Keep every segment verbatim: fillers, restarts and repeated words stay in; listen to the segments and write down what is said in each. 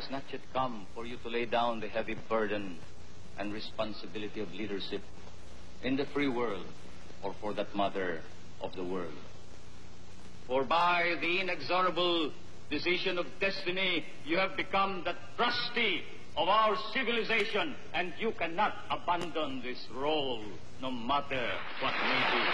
has not yet come for you to lay down the heavy burden and responsibility of leadership in the free world, or for that matter, of the world. For by the inexorable decision of destiny, you have become the trustee of our civilization, and you cannot abandon this role, no matter what may be.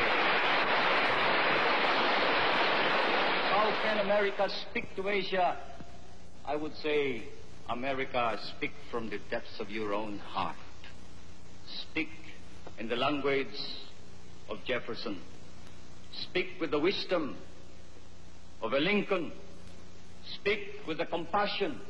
How can America speak to Asia? I would say, America, speak from the depths of your own heart. Speak in the language of Jefferson. Speak with the wisdom of a Lincoln. Speak with the compassion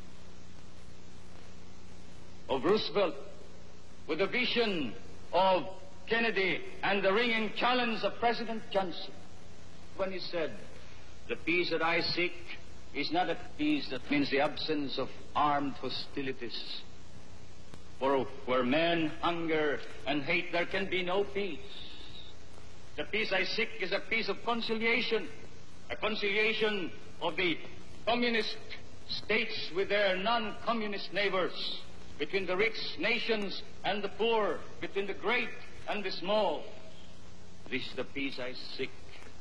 of Roosevelt, with the vision of Kennedy, and the ringing challenge of President Johnson, when he said, "The peace that I seek is not a peace that means the absence of armed hostilities. For where men hunger and hate, there can be no peace. The peace I seek is a peace of conciliation, a conciliation of the communist states with their non-communist neighbors, between the rich nations and the poor, between the great and the small. This is the peace I seek."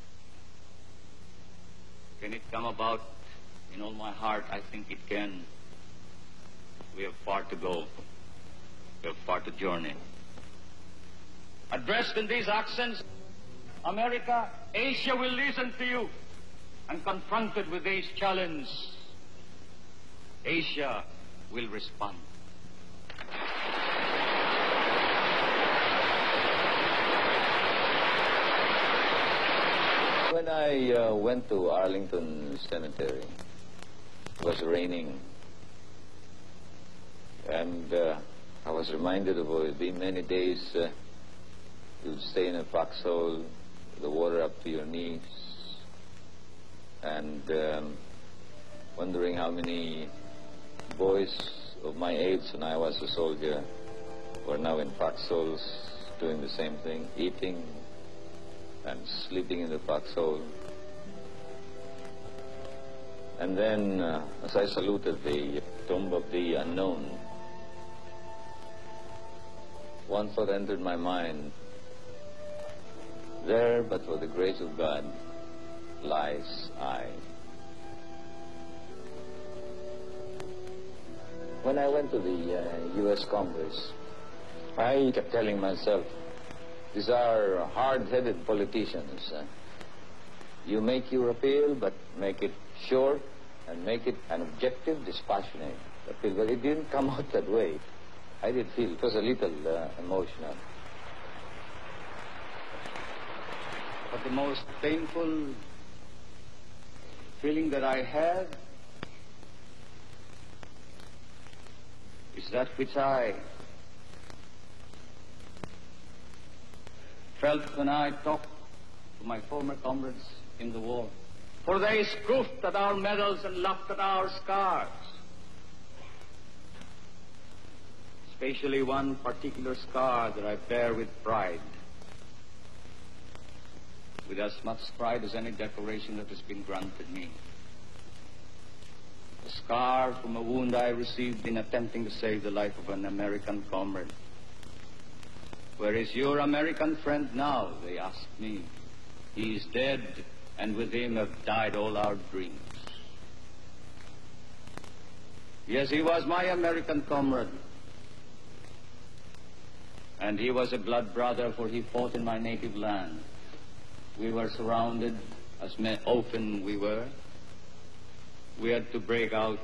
Can it come about? In all my heart, I think it can. We have far to go. We have far to journey. Addressed in these accents, America, Asia will listen to you. And confronted with these challenges, Asia will respond. When I uh, went to Arlington Cemetery, it was raining, and uh, I was reminded of it had been many days uh, you'd stay in a foxhole, the water up to your knees, and um, wondering how many boys of my age when I was a soldier were now in foxholes doing the same thing, eating and sleeping in the foxhole. And then, uh, as I saluted the tomb of the unknown, one thought entered my mind: there, but for the grace of God, lies I. When I went to the uh, U S Congress, I kept telling myself, these are hard-headed politicians. Uh, you make your appeal, but make it short and make it an objective, dispassionate appeal. But it didn't come out that way. I did feel it was a little uh, emotional. But the most painful feeling that I had is that which I felt when I talked to my former comrades in the war. For they scoffed at our medals and laughed at our scars. Especially one particular scar that I bear with pride. With as much pride as any decoration that has been granted me. A scar from a wound I received in attempting to save the life of an American comrade. "Where is your American friend now?" they asked me. "He is dead, and with him have died all our dreams." Yes, he was my American comrade. And he was a blood brother, for he fought in my native land. We were surrounded, as often we were. We had to break out.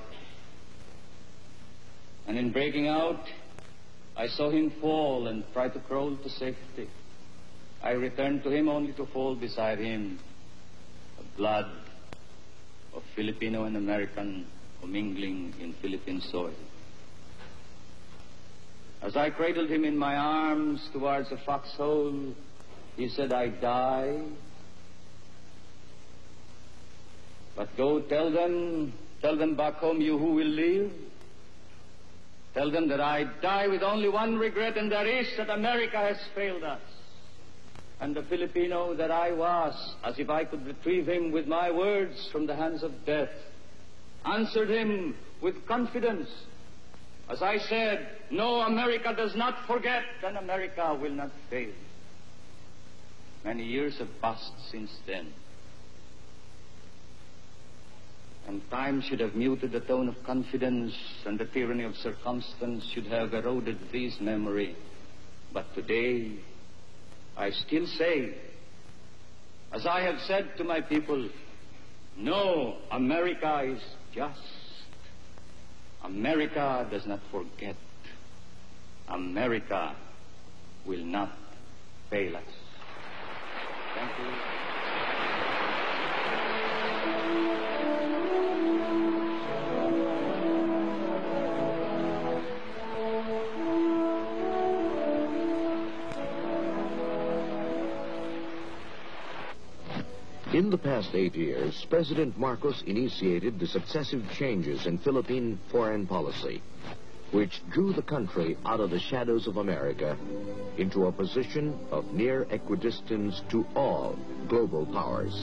And in breaking out, I saw him fall and try to crawl to safety. I returned to him only to fall beside him, the blood of Filipino and American commingling in Philippine soil. As I cradled him in my arms towards the foxhole, he said, "I die, but go tell them, tell them back home, you who will live. Tell them that I die with only one regret, and that is that America has failed us." And the Filipino that I was, as if I could retrieve him with my words from the hands of death, answered him with confidence. As I said, no, America does not forget, and America will not fail. Many years have passed since then, and time should have muted the tone of confidence, and the tyranny of circumstance should have eroded this memory. But today, I still say, as I have said to my people, no, America is just. America does not forget. America will not fail us. Thank you. In the past eight years, President Marcos initiated the successive changes in Philippine foreign policy, which drew the country out of the shadows of America into a position of near equidistance to all global powers.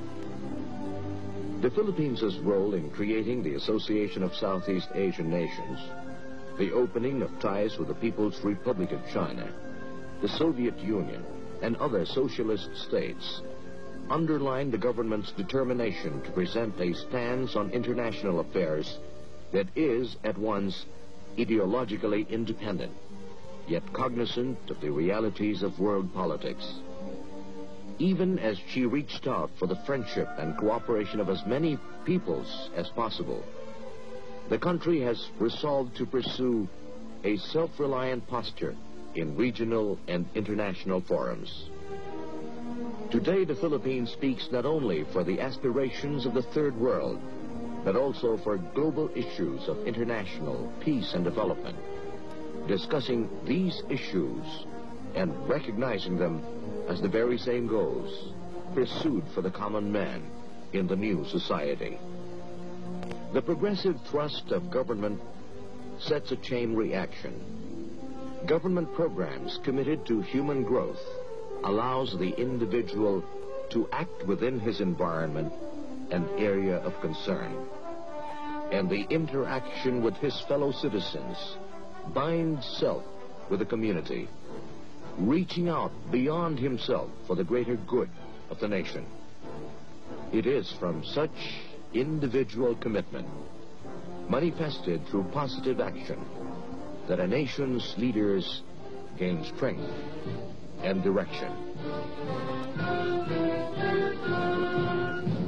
The Philippines' role in creating the Association of Southeast Asian Nations, the opening of ties with the People's Republic of China, the Soviet Union, and other socialist states underlined the government's determination to present a stance on international affairs that is at once ideologically independent, yet cognizant of the realities of world politics. Even as she reached out for the friendship and cooperation of as many peoples as possible, the country has resolved to pursue a self-reliant posture in regional and international forums. Today, the Philippines speaks not only for the aspirations of the Third World, but also for global issues of international peace and development, discussing these issues and recognizing them as the very same goals pursued for the common man in the new society. The progressive thrust of government sets a chain reaction. Government programs committed to human growth allows the individual to act within his environment and area of concern. And the interaction with his fellow citizens binds self with the community, reaching out beyond himself for the greater good of the nation. It is from such individual commitment, manifested through positive action, that a nation's leaders gain strength and direction.